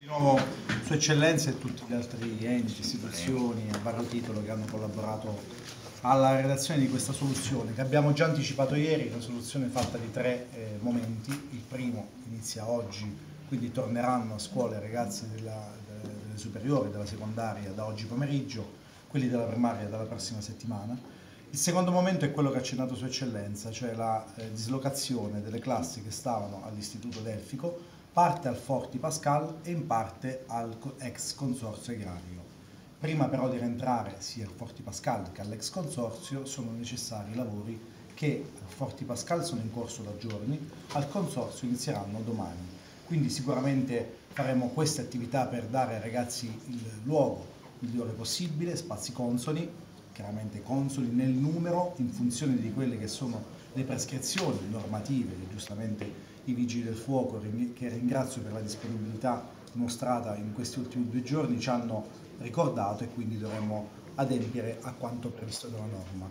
Di nuovo Sua Eccellenza e tutti gli altri enti, istituzioni a vario titolo che hanno collaborato alla redazione di questa soluzione che abbiamo già anticipato ieri, una soluzione fatta di tre momenti. Il primo inizia oggi, quindi torneranno a scuola i ragazzi delle superiori, della secondaria da oggi pomeriggio, quelli della primaria dalla prossima settimana. Il secondo momento è quello che ha accennato Sua Eccellenza, cioè la dislocazione delle classi che stavano all'Istituto Delfico, parte al Forti Pascal e in parte al ex consorzio agrario. Prima però di rientrare sia al Forti Pascal che all'ex consorzio sono necessari lavori che al Forti Pascal sono in corso da giorni, al consorzio inizieranno domani. Quindi sicuramente faremo queste attività per dare ai ragazzi il luogo migliore possibile, spazi consoni, chiaramente consoli nel numero in funzione di quelle che sono le prescrizioni normative che giustamente i Vigili del Fuoco, che ringrazio per la disponibilità mostrata in questi ultimi 2 giorni, ci hanno ricordato, e quindi dovremo adempiere a quanto previsto dalla norma.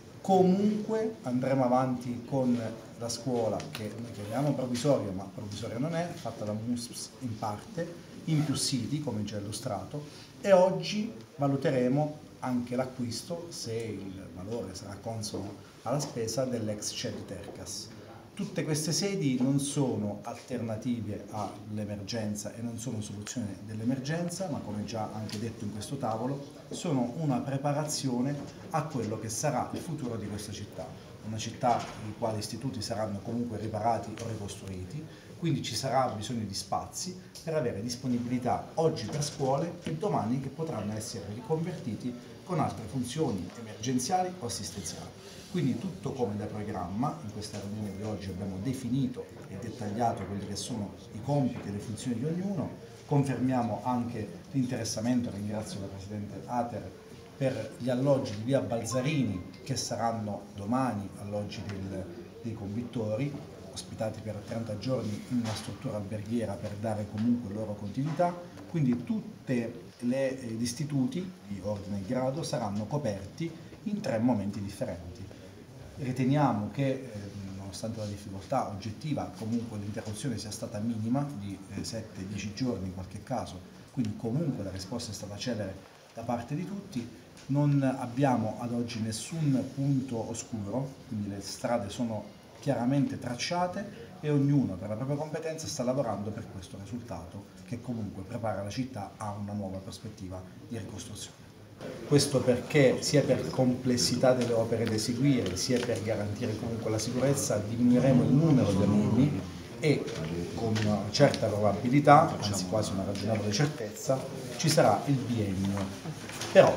Comunque andremo avanti con la scuola che noi chiamiamo provvisoria, ma provvisoria non è, fatta da MUSPS in parte, in più siti come già illustrato, e oggi valuteremo anche l'acquisto, se il valore sarà consono alla spesa, dell'ex CED Tercas. Tutte queste sedi non sono alternative all'emergenza e non sono soluzione dell'emergenza, ma come già anche detto in questo tavolo, sono una preparazione a quello che sarà il futuro di questa città. Una città i quali istituti saranno comunque riparati o ricostruiti, quindi ci sarà bisogno di spazi per avere disponibilità oggi per scuole e domani che potranno essere riconvertiti con altre funzioni emergenziali o assistenziali. Quindi tutto come da programma. In questa riunione di oggi abbiamo definito e dettagliato quelli che sono i compiti e le funzioni di ognuno, confermiamo anche l'interessamento, ringrazio la Presidente Ater, per gli alloggi di via Balzarini che saranno domani alloggi dei convittori, ospitati per 30 giorni in una struttura alberghiera per dare comunque loro continuità, quindi tutti gli istituti di ordine e grado saranno coperti in 3 momenti differenti. Riteniamo che nonostante la difficoltà oggettiva comunque l'interruzione sia stata minima di 7-10 giorni in qualche caso, quindi comunque la risposta è stata celere da parte di tutti. Non abbiamo ad oggi nessun punto oscuro, quindi le strade sono chiaramente tracciate e ognuno per la propria competenza sta lavorando per questo risultato che comunque prepara la città a una nuova prospettiva di ricostruzione. Questo perché sia per complessità delle opere da eseguire sia per garantire comunque la sicurezza diminuiremo il numero di alunni e con una certa probabilità, anzi quasi una ragionevole certezza, ci sarà il biennio. Però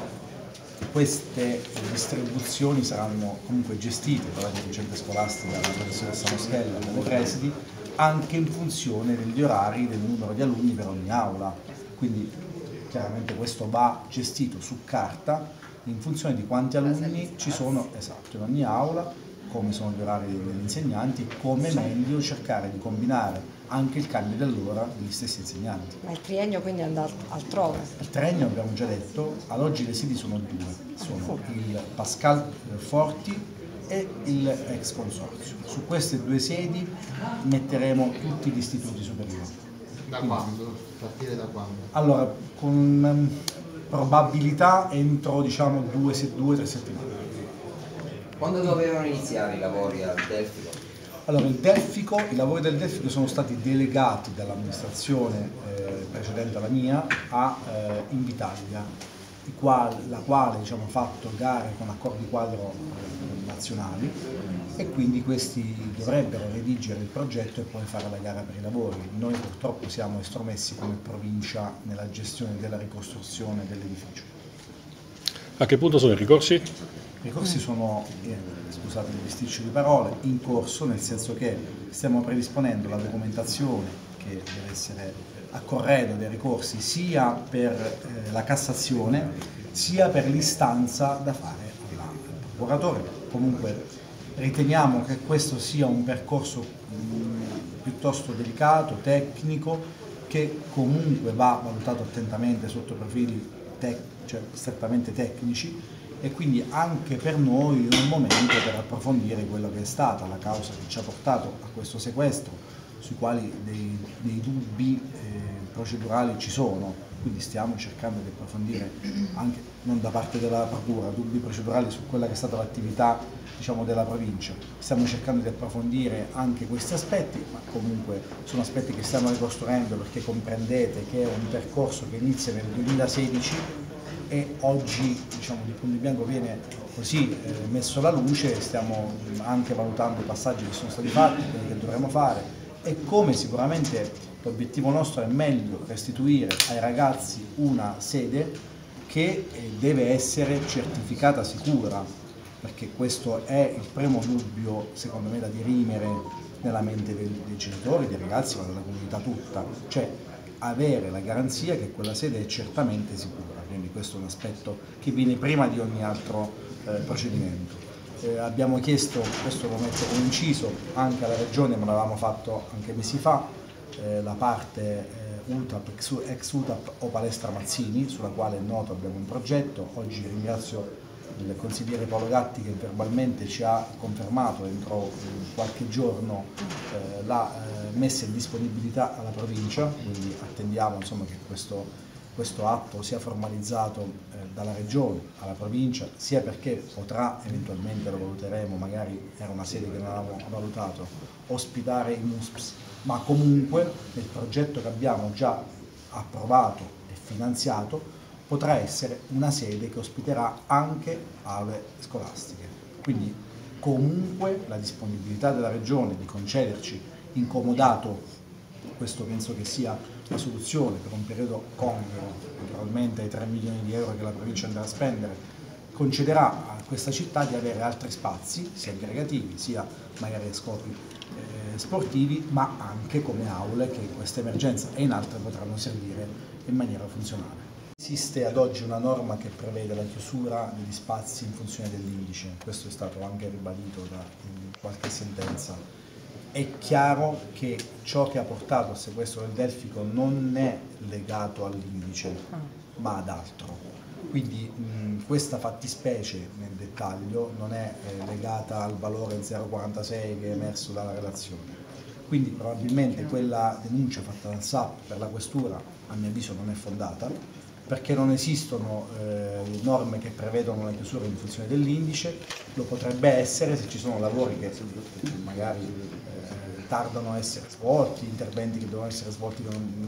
queste distribuzioni saranno comunque gestite dalla dirigente scolastica, dalla professoressa Moschella, dalle presidi, anche in funzione degli orari, del numero di alunni per ogni aula. Quindi chiaramente questo va gestito su carta in funzione di quanti alunni ci sono in ogni aula, come sono gli orari degli insegnanti, come meglio cercare di combinare anche il cambio dell'ora degli stessi insegnanti. Ma il triennio quindi è andato altrove? Il triennio abbiamo già detto, ad oggi le sedi sono 2, sono il Pascal Forti e il ex consorzio. Su queste 2 sedi metteremo tutti gli istituti superiori. Da quando? Partire da quando? Allora, con probabilità entro 2-3 settimane. Quando dovevano iniziare i lavori al Delfico? Allora, i lavori del Delfico sono stati delegati dall'amministrazione precedente alla mia a Invitalia, la quale ha fatto gare con accordi quadro nazionali e quindi questi dovrebbero redigere il progetto e poi fare la gara per i lavori. Noi purtroppo siamo estromessi come provincia nella gestione della ricostruzione dell'edificio. A che punto sono i ricorsi? I ricorsi sono, scusate il bisticcio di parole, in corso, nel senso che stiamo predisponendo la documentazione che deve essere a corredo dei ricorsi sia per la Cassazione sia per l'istanza da fare al procuratore. Comunque riteniamo che questo sia un percorso piuttosto delicato, tecnico, che comunque va valutato attentamente sotto profili strettamente tecnici, e quindi anche per noi è un momento per approfondire quello che è stata la causa che ci ha portato a questo sequestro, sui quali dei dubbi procedurali ci sono, quindi stiamo cercando di approfondire anche, non da parte della Procura, dubbi procedurali su quella che è stata l'attività, diciamo, della provincia. Stiamo cercando di approfondire anche questi aspetti, ma comunque sono aspetti che stiamo ricostruendo, perché comprendete che è un percorso che inizia nel 2016 e oggi, diciamo, di punto in bianco viene così messo alla luce. Stiamo anche valutando i passaggi che sono stati fatti, quelli che dovremo fare, e come sicuramente l'obiettivo nostro è meglio restituire ai ragazzi una sede che deve essere certificata sicura, perché questo è il primo dubbio, secondo me, da dirimere nella mente dei genitori, dei ragazzi, ma della comunità tutta, cioè avere la garanzia che quella sede è certamente sicura. Quindi questo è un aspetto che viene prima di ogni altro procedimento. Abbiamo chiesto, questo lo metto come inciso, anche alla Regione, ma l'avevamo fatto anche mesi fa, la parte UTAP, ex UTAP o Palestra Mazzini, sulla quale è noto abbiamo un progetto. Oggi ringrazio il consigliere Paolo Gatti che verbalmente ci ha confermato entro qualche giorno la messa in disponibilità alla provincia, quindi attendiamo, insomma, che questo atto sia formalizzato dalla Regione alla provincia, sia perché potrà eventualmente, lo valuteremo, magari era una sede che non avevamo valutato, ospitare i MUSPS, ma comunque nel progetto che abbiamo già approvato e finanziato potrà essere una sede che ospiterà anche aule scolastiche. Quindi comunque la disponibilità della Regione di concederci in comodato, questo penso che sia la soluzione per un periodo congruo, naturalmente ai 3 milioni di euro che la provincia andrà a spendere, concederà a questa città di avere altri spazi, sia aggregativi, sia magari a scopi sportivi, ma anche come aule che in questa emergenza e in altre potranno servire in maniera funzionale. Esiste ad oggi una norma che prevede la chiusura degli spazi in funzione dell'indice, questo è stato anche ribadito da qualche sentenza. È chiaro che ciò che ha portato al sequestro del Delfico non è legato all'indice, ma ad altro. Quindi questa fattispecie nel dettaglio non è legata al valore 0,46 che è emerso dalla relazione. Quindi probabilmente quella denuncia fatta dal SAP per la questura, a mio avviso, non è fondata, perché non esistono norme che prevedono la chiusura in funzione dell'indice. Lo potrebbe essere se ci sono lavori che magari tardano a essere svolti, interventi che devono essere svolti che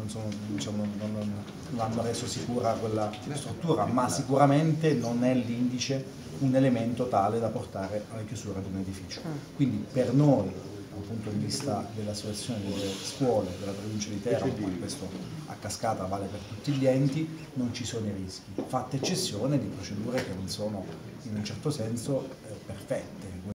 non hanno reso sicura quella struttura, ma sicuramente non è l'indice un elemento tale da portare alla chiusura di un edificio. Quindi per noi, dal punto di vista della situazione delle scuole della provincia di Teramo, ma questo a cascata vale per tutti gli enti, non ci sono i rischi, fatta eccezione di procedure che non sono in un certo senso perfette.